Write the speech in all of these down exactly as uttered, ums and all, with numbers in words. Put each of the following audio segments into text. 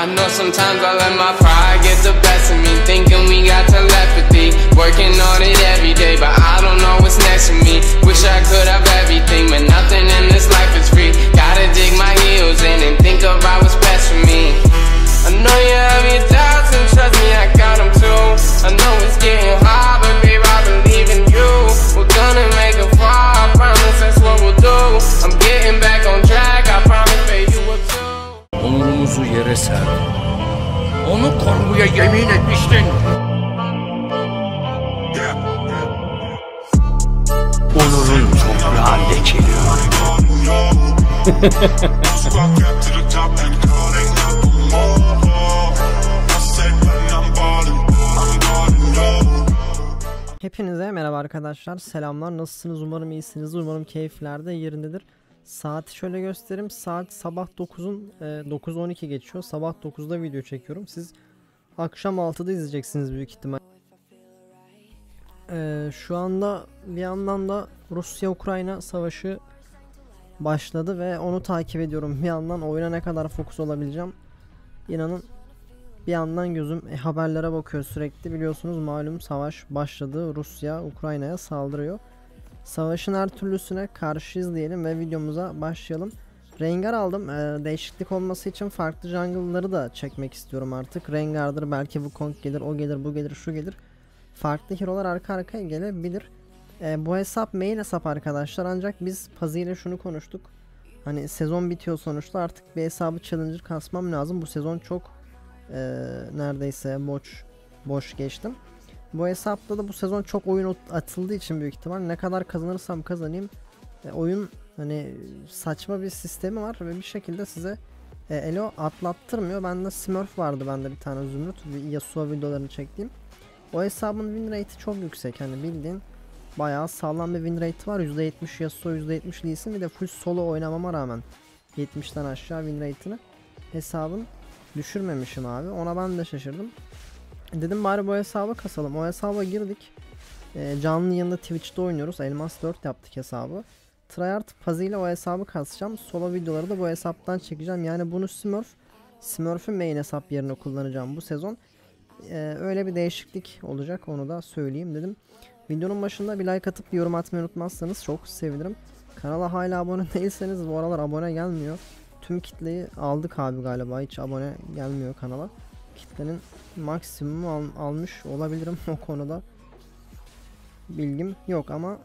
I know sometimes I let my pride get the best of me, thinking we got telepathy, working on it every day, but I don't know what's next for me. Wish I could have everything, but nothing in this life is free. Gotta dig my heels in and think about what's best for me. I know you have your doubts and trust me, I got them too. I know it's getting hard, but babe, I believe in you. We're gonna make a fall, I promise that's what we'll do. I'm getting back on track, I promise babe you will too. Onurumuzu yere serdin. Onu korumaya yemin etmiştin. Onurun toprağı lekeliyor. Hepinize merhaba arkadaşlar, selamlar, nasılsınız? Umarım iyisiniz, umarım keyifler de yerindedir. Saati şöyle göstereyim, saat sabah dokuzun dokuz on iki geçiyor, sabah dokuzda video çekiyorum, siz akşam altıda izleyeceksiniz büyük ihtimal. Ee, şu anda bir yandan da Rusya-Ukrayna savaşı başladı ve onu takip ediyorum. Bir yandan oyuna ne kadar fokus olabileceğim inanın, bir yandan gözüm e, haberlere bakıyor sürekli. Biliyorsunuz malum savaş başladı, Rusya Ukrayna'ya saldırıyor. Savaşın her türlüsüne karşıyız diyelim ve videomuza başlayalım. Rengar aldım, ee, değişiklik olması için farklı jungle'ları da çekmek istiyorum artık. Rengar'dır, belki Wukong gelir, o gelir, bu gelir, şu gelir. Farklı hero'lar arka arkaya gelebilir. Ee, bu hesap main hesap arkadaşlar, ancak biz Pazi ile şunu konuştuk. Hani sezon bitiyor sonuçta, artık bir hesabı challenger kasmam lazım. Bu sezon çok e, neredeyse boş boş geçtim. Bu hesapta da bu sezon çok oyun atıldığı için büyük ihtimal ne kadar kazanırsam kazanayım e, oyun hani saçma bir sistemi var ve bir şekilde size e, elo atlattırmıyor. Bende Smurf vardı, bende bir tane Zümrüt, Yasuo videolarını çektiğim. O hesabın win rate'i çok yüksek, hani bildiğin bayağı sağlam bir win rate var. yüzde yetmiş Yasuo, yüzde yetmiş Lee Sin, bir de full solo oynamama rağmen yetmişten aşağı win rate'ini hesabın düşürmemişim abi. Ona ben de şaşırdım. Dedim bari bu hesabı kasalım. O hesaba girdik. E, canlı yanında Twitch'te oynuyoruz. Elmas dört yaptık hesabı. Tryhard Pazi ile o hesabı kasacağım. Solo videoları da bu hesaptan çekeceğim. Yani bunu Smurf, Smurf'ün main hesap yerine kullanacağım bu sezon. E, öyle bir değişiklik olacak, onu da söyleyeyim dedim. Videonun başında bir like atıp bir yorum atmayı unutmazsanız çok sevinirim. Kanala hala abone değilseniz, bu aralar abone gelmiyor. Tüm kitleyi aldık abi galiba, hiç abone gelmiyor kanala. Kitlenin maksimumu al almış olabilirim o konuda. Bilgim yok ama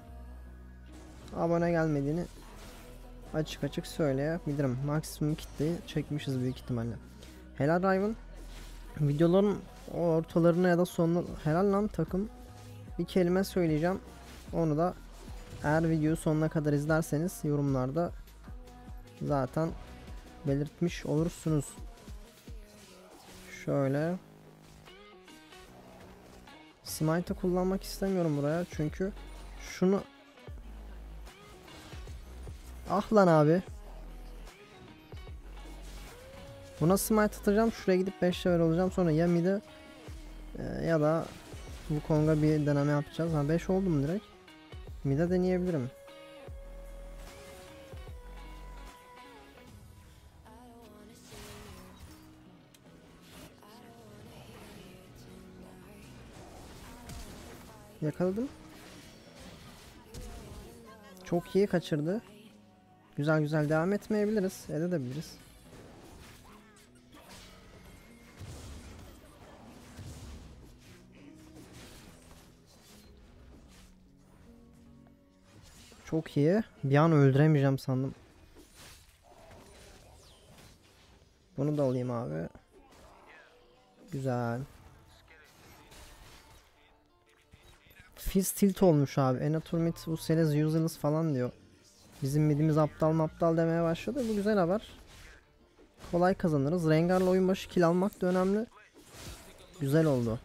abone gelmediğini açık açık söyleyebilirim. Maksimum kitleyi çekmişiz büyük ihtimalle. Helal Riven. Videoların ortalarına ya da sonuna helal lan takım bir kelime söyleyeceğim. Onu da eğer videoyu sonuna kadar izlerseniz yorumlarda zaten belirtmiş olursunuz. Şöyle Smite'ı kullanmak istemiyorum buraya çünkü şunu ah lan abi, buna smite atacağım, şuraya gidip beş level olacağım, sonra ya mid'e e, ya da Wukong'a bir deneme yapacağız. Ha beş oldum, direkt mid'e deneyebilirim. Yakaladım. Çok iyi kaçırdı. Güzel güzel devam etmeyebiliriz. Edebiliriz. Çok iyi. Bir an öldüremeyeceğim sandım. Bunu da alayım abi. Güzel. Fizz tilt olmuş abi. Enator mid bu sene useless falan diyor. Bizim midimiz aptal maptal demeye başladı. Bu güzel haber. Kolay kazanırız. Rengar'la oyun başı kill almak da önemli. Güzel oldu.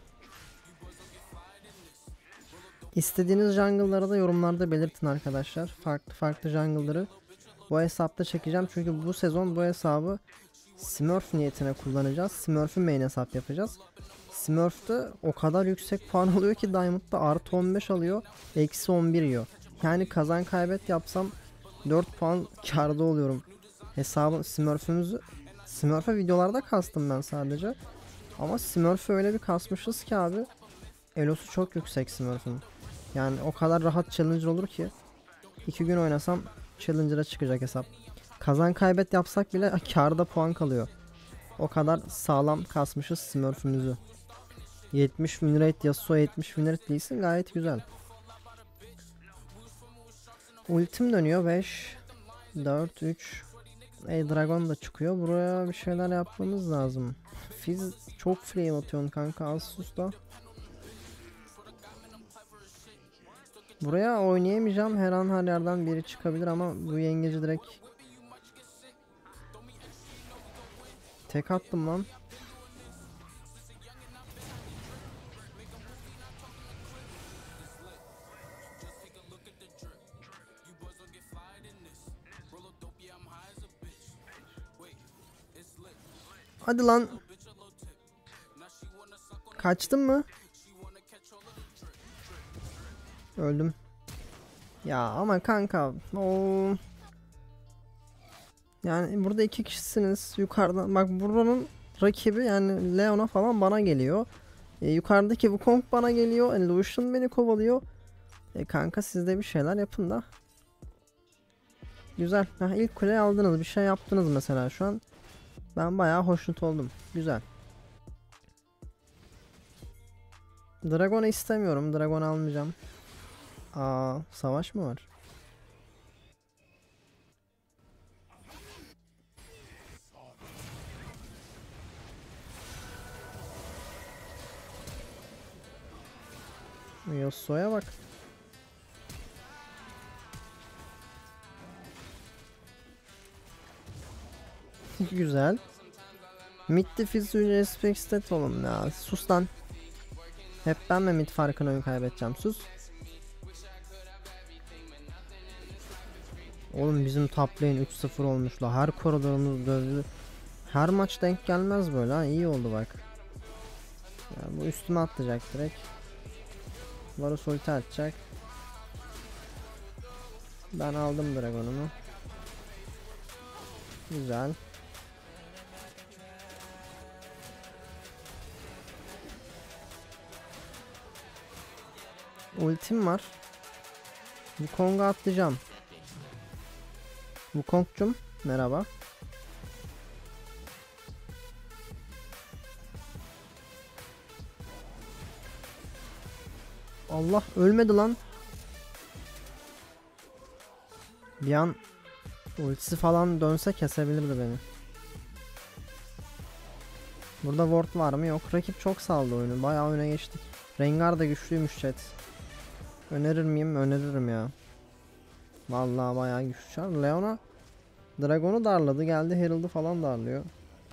İstediğiniz jungle'ları da yorumlarda belirtin arkadaşlar. Farklı farklı jungle'ları bu hesapta çekeceğim. Çünkü bu sezon bu hesabı Smurf niyetine kullanacağız. Smurf'ün main hesap yapacağız. Smurf'te o kadar yüksek puan alıyor ki Diamond'da artı on beş alıyor, eksi on bir yiyor. Yani kazan kaybet yapsam dört puan karda oluyorum. Hesabı Smurf'ümüzü Smurf'e videolarda kastım ben sadece. Ama Smurf'ü öyle bir kasmışız ki abi. Elosu çok yüksek Smurf'ün. Yani o kadar rahat challenger olur ki. iki gün oynasam challenger'a çıkacak hesap. Kazan kaybet yapsak bile karda puan kalıyor. O kadar sağlam kasmışız Smurf'ümüzü. yetmiş win rate Yasuo, yetmiş win rate değilsin, gayet güzel. Ultim dönüyor. Beş dört üç. Ey Dragon da çıkıyor. Buraya bir şeyler yapmamız lazım. Fizz çok flame atıyorsun kanka, az sus da. Buraya oynayamayacağım, her an her yerden biri çıkabilir ama bu yengeci direkt tek attım lan. Hadi lan. Kaçtın mı? Öldüm. Ya ama kanka o yani burada iki kişisiniz yukarıdan, bak buranın rakibi yani Leona falan bana geliyor. E, yukarıdaki Wukong bana geliyor. E, Lucian beni kovalıyor. E, kanka siz de bir şeyler yapın da. Güzel. Heh, ilk kuleyi aldınız, bir şey yaptınız mesela şu an. Ben bayağı hoşnut oldum. Güzel. Dragon'u istemiyorum. Dragon almayacağım. Aa, savaş mı var? Yasuo'ya bak. Güzel. Mid diffuse respect stat oğlum ya. Sus lan. Hep ben mi mid farkını oyun kaybedeceğim? Sus. Oğlum bizim top lane üç sıfır olmuş la. Her koridorumuz dövdü. Her maç denk gelmez böyle ha. İyi oldu bak. Ya bu üstüme atlayacak direkt. Varus ulti atacak. Ben aldım Dragon'umu. Güzel. Ultim var. Wukong'a atlayacağım. Wukong'cum merhaba. Allah, ölmedi lan. Bir an ultisi falan dönse kesebilirdi beni. Burada ward var mı? Yok. Rakip çok saldı oyunu. Bayağı öne geçtik. Rengar da güçlüymüş chat. Önerir miyim? Öneririm ya. Vallahi bayağı güçlü. Leona Dragon'u darladı. Geldi Herald'ı falan darlıyor.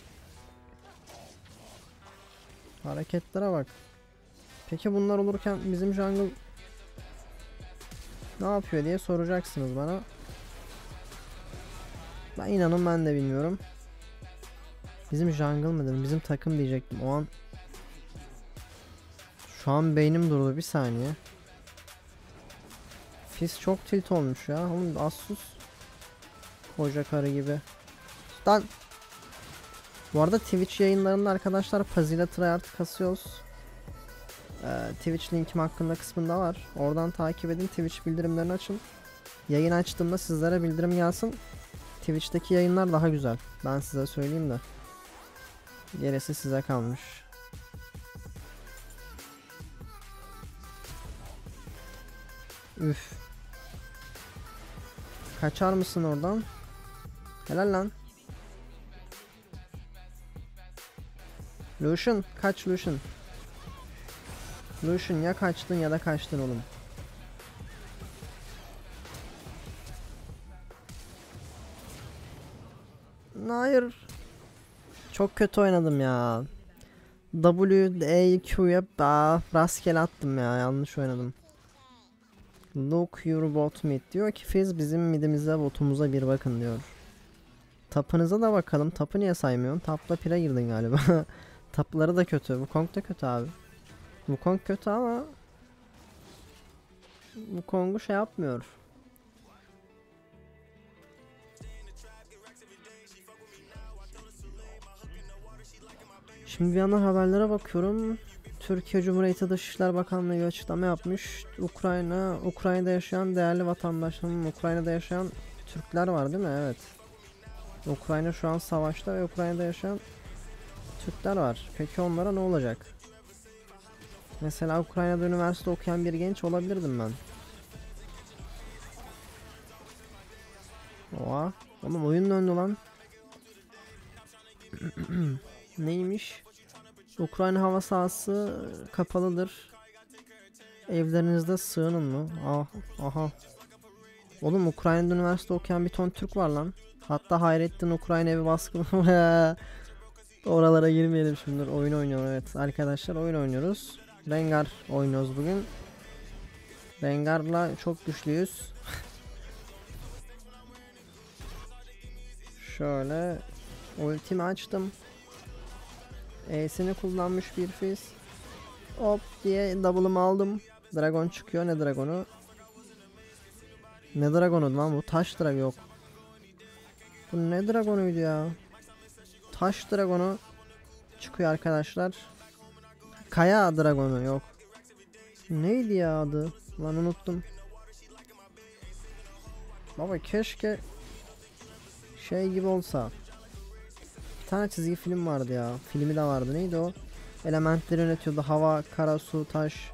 Hareketlere bak. Peki bunlar olurken bizim jungle ne yapıyor diye soracaksınız bana. Ben inanın ben de bilmiyorum. Bizim jungle mıdır? Bizim takım diyecektim. O an şu an beynim durdu, bir saniye. Fizz çok tilt olmuş ya. Oğlum az sus. Koca karı gibi. Lan. Bu arada Twitch yayınlarında arkadaşlar Pazila Tryhard kasıyoruz. Ee, Twitch linkim hakkında kısmında var. Oradan takip edin. Twitch bildirimlerini açın. Yayın açtığımda sizlere bildirim gelsin. Twitch'teki yayınlar daha güzel. Ben size söyleyeyim de. Gerisi size kalmış. Üf. Kaçar mısın oradan? Helal lan. Lucian kaç Lucian. Lucian ya kaçtın ya da kaçtın oğlum. Hayır. Çok kötü oynadım ya. W, E, Q'ya rastgele attım ya, yanlış oynadım. Look your bot mid diyor ki Fizz bizim midimize botumuza bir bakın diyor. Tapınıza da bakalım. Tapı niye saymıyorsun? Tapla pire girdin galiba. Tapları da kötü. Wukong da kötü abi. Wukong kötü ama Wukong'u şey yapmıyor. Şimdi bir yandan haberlere bakıyorum. Türkiye Cumhuriyeti Dışişler Bakanlığı bir açıklama yapmış. Ukrayna, Ukrayna'da yaşayan değerli vatandaşlarım, Ukrayna'da yaşayan Türkler var değil mi? Evet. Ukrayna şu an savaşta ve Ukrayna'da yaşayan Türkler var. Peki onlara ne olacak? Mesela Ukrayna'da üniversite okuyan bir genç olabilirdim ben. Oha. Oğlum oyun döndü lan. Neymiş? Ukrayna hava sahası kapalıdır. Evlerinizde sığının mı? Ah, aha. Oğlum Ukrayna'da üniversite okuyan bir ton Türk var lan. Hatta Hayrettin Ukrayna evi baskını. Oralara girmeyelim şimdi. Oyun oynuyorum, evet arkadaşlar, oyun oynuyoruz. Rengar oynuyoruz bugün. Rengar'la çok güçlüyüz. Şöyle ultimi açtım. E'sini kullanmış bir fiz. Hop diye double'ımı aldım. Dragon çıkıyor. Ne dragonu? Ne dragonu lan bu? Taş dragon yok. Bu ne dragonuydu ya? Taş dragonu çıkıyor arkadaşlar. Kaya dragonu yok. Neydi ya adı? Lan unuttum. Baba keşke şey gibi olsa. Bir tane çizgi film vardı ya. Filmi de vardı. Neydi o? Elementleri yönetiyordu. Hava, kara, su, taş.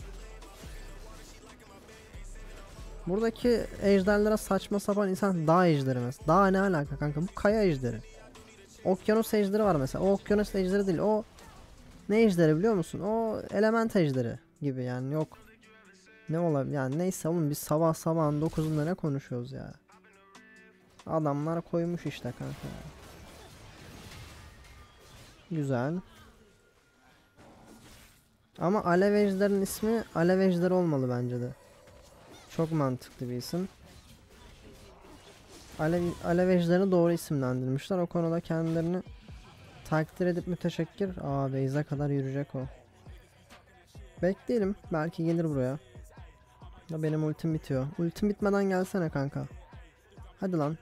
Buradaki ejderlere saçma sapan insan dağ ejderi mesela. Dağ ne alaka kanka? Bu kaya ejderi. Okyanus ejderi var mesela. O okyanus ejderi değil. O ne ejderi biliyor musun? O element ejderi gibi yani, yok. Ne olabilir yani, neyse oğlum, biz sabah sabahın dokuzunda ne konuşuyoruz ya. Adamlar koymuş işte kanka. Güzel. Ama alev ejderin ismi alev ejderi olmalı bence de. Çok mantıklı bir isim. Alev, alev ejderini doğru isimlendirmişler. O konuda kendilerini takdir edip müteşekkir. Aa, Beyza kadar yürüyecek o. Bekleyelim. Belki gelir buraya. Ya benim ultim bitiyor. Ultim bitmeden gelsene kanka. Hadi lan.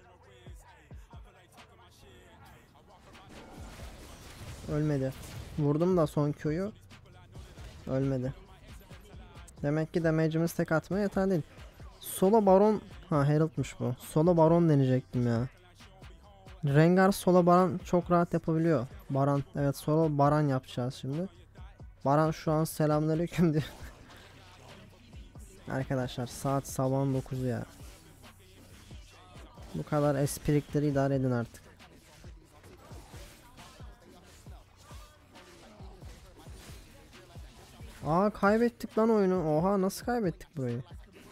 Ölmedi. Vurdum da son Q'yu. Ölmedi. Demek ki damage'imiz tek atmaya yeter değil. Solo Baron. Ha, Herald'mış bu. Solo Baron deneyecektim ya. Rengar solo Baron çok rahat yapabiliyor. Baran. Evet, solo Baran yapacağız şimdi. Baran şu an selamünaleyküm diyor. Arkadaşlar saat sabahın dokuzu ya. Bu kadar esprikleri idare edin artık. Aa, kaybettik lan oyunu. Oha, nasıl kaybettik burayı?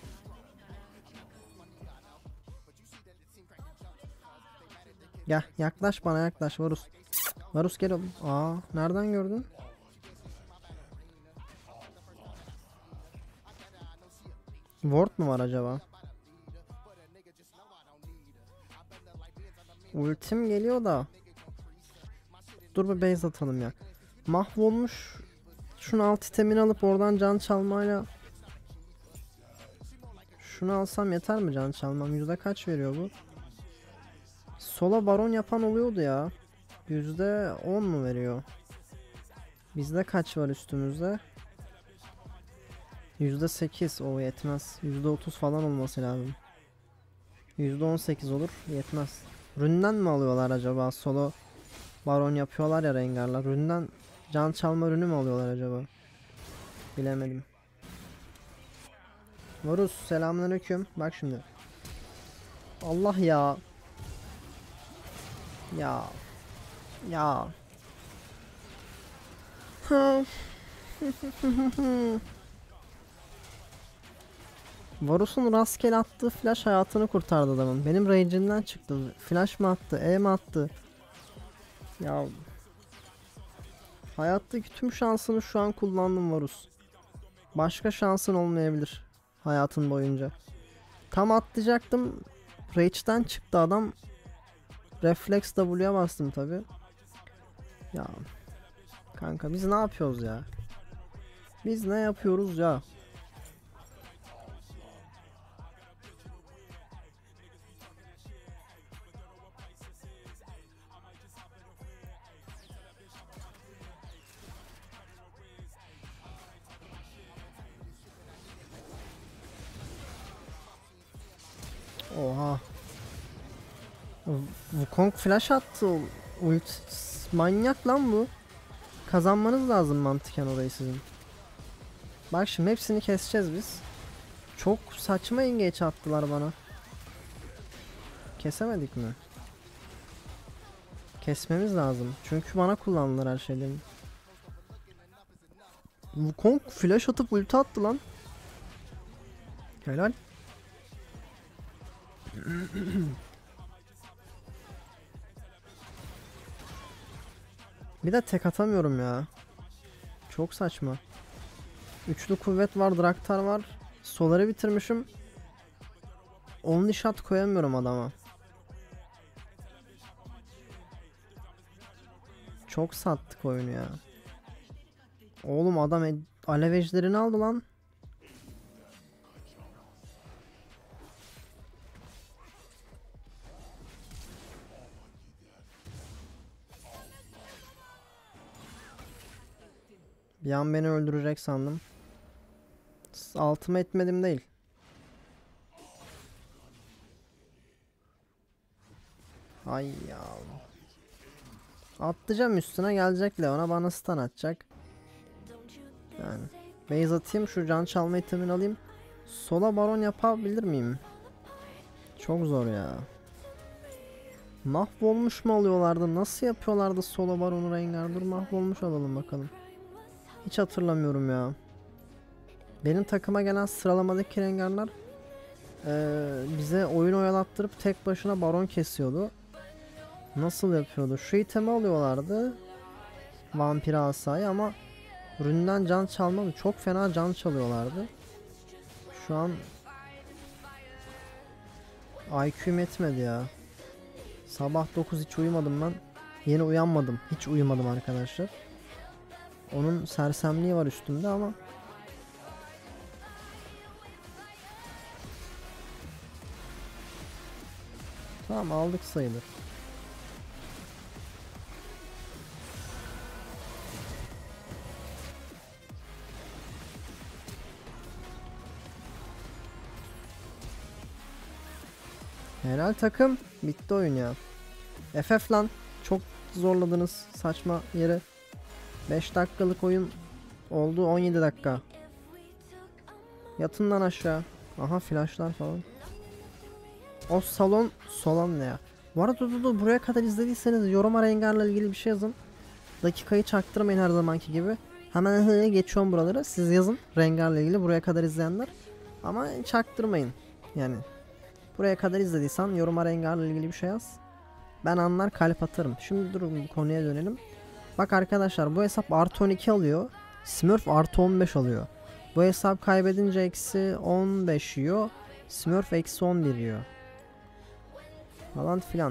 Gel yaklaş bana, yaklaş Varus. Varus gel oğlum. Aa, nereden gördün? Ward mu var acaba? Ultim geliyor da. Dur bir base atalım ya. Mahvolmuş. Şunu alt itemini alıp oradan can çalmayla. Şunu alsam yeter mi can çalmam? Yüzde kaç veriyor bu? Sola baron yapan oluyordu ya. Yüzde on mu veriyor? Bizde kaç var üstümüzde? Yüzde sekiz. O yetmez. Yüzde otuz falan olması lazım. Yüzde on sekiz olur. Yetmez. Ründen mi alıyorlar acaba? Solo baron yapıyorlar ya Rengar'la. Ründen can çalma rünü mü alıyorlar acaba? Bilemedim. Varus selamünaleyküm. Bak şimdi. Allah ya. Ya. Ya. Varus'un rastgele attığı flash hayatını kurtardı adamın. Benim range'inden çıktı. Flash mı attı? E mi attı? Ya. Hayattaki tüm şansını şu an kullandım Varus. Başka şansın olmayabilir hayatın boyunca. Tam atlayacaktım. Rage'den çıktı adam. Reflex W'ye bastım tabi. Ya. Kanka biz ne yapıyoruz ya? Biz ne yapıyoruz ya? Wukong flash attı. Ult manyak lan bu. Kazanmanız lazım mantıken orayı sizin. Bak şimdi hepsini keseceğiz biz. Çok saçma engage attılar bana. Kesemedik mi? Kesmemiz lazım. Çünkü bana kullandılar her şeyleri. Wukong flash atıp ulti attı lan. Helal. Bir de tek atamıyorum ya. Çok saçma. Üçlü kuvvet var, Draktar var. Solar'ı bitirmişim. Only shot koyamıyorum adama. Çok sattık oyunu ya. Oğlum adam e alev ejderini aldı lan. Bir an beni öldürecek sandım. Altıma etmedim değil. Ay ya. Atlayacağım üstüne, gelecek Leon'a bana stun atacak. Yani base atayım, şu can çalma itemini alayım. Sola baron yapabilir miyim? Çok zor ya. Mahvolmuş mu alıyorlardı? Nasıl yapıyorlardı sola baronu Rengar? Dur mahvolmuş alalım bakalım. Hiç hatırlamıyorum ya. Benim takıma gelen sıralamadaki Rengarlar ee, bize oyun oyalattırıp tek başına baron kesiyordu. Nasıl yapıyordu? Şu itemi alıyorlardı. Vampir asayı ama ründen can çalmadı. Çok fena can çalıyorlardı. Şu an I Q'm etmedi ya. Sabah dokuz hiç uyumadım ben. Yeni uyanmadım. Hiç uyumadım arkadaşlar. Onun sersemliği var üstümde ama tamam, aldık sayılır. Helal takım. Bitti oyun ya. F F lan. Çok zorladınız saçma yere. beş dakikalık oyun oldu, on yedi dakika. Yatın lan aşağı. Aha flashlar falan. O salon solan ne ya? Bu arada dur, dur, dur. Buraya kadar izlediyseniz yoruma Rengar'la ilgili bir şey yazın. Dakikayı çaktırmayın her zamanki gibi. Hemen hızlı geçiyorum buraları. Siz yazın Rengar'la ilgili, buraya kadar izleyenler. Ama çaktırmayın. Yani buraya kadar izlediysen yoruma Rengar'la ilgili bir şey yaz. Ben anlar, kalp atarım. Şimdi durun, bu konuya dönelim. Bak arkadaşlar, bu hesap artı on iki alıyor. Smurf artı on beş alıyor. Bu hesap kaybedince eksi on beş yiyor. Smurf eksi on bir yiyor. Falan filan.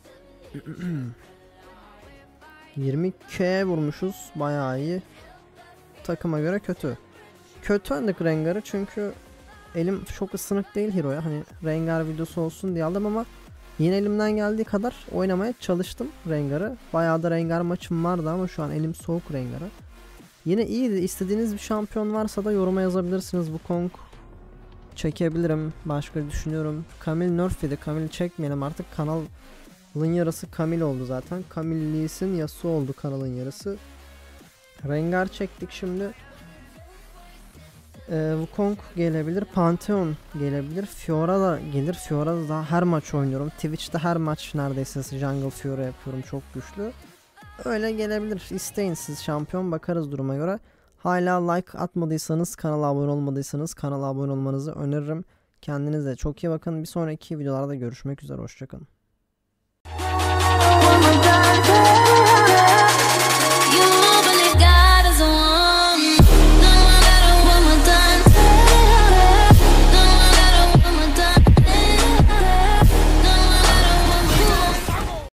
yirmi K'ye vurmuşuz. Bayağı iyi. Takıma göre kötü. Kötü oynadık Rengar'ı çünkü elim çok ısınık değil Hero'ya. Hani Rengar videosu olsun diye aldım ama yine elimden geldiği kadar oynamaya çalıştım Rengar'ı. Bayağı da Rengar maçım vardı ama şu an elim soğuk Rengar'a. Yine iyiydi. İstediğiniz bir şampiyon varsa da yoruma yazabilirsiniz. Wukong çekebilirim. Başka düşünüyorum. Camille nerf idi. Camille çekmeyelim artık. Kanalın yarısı Camille oldu zaten. Camille Lee Sin Yasuo oldu kanalın yarısı. Rengar çektik şimdi. Ee, Wukong gelebilir. Pantheon gelebilir. Fiora da gelir. Fiora da her maç oynuyorum. Twitch'te her maç neredeyse Jungle Fiora yapıyorum. Çok güçlü. Öyle gelebilir. İsteyin siz şampiyon, bakarız duruma göre. Hala like atmadıysanız, kanala abone olmadıysanız kanala abone olmanızı öneririm. Kendinize çok iyi bakın. Bir sonraki videolarda görüşmek üzere. Hoşçakalın.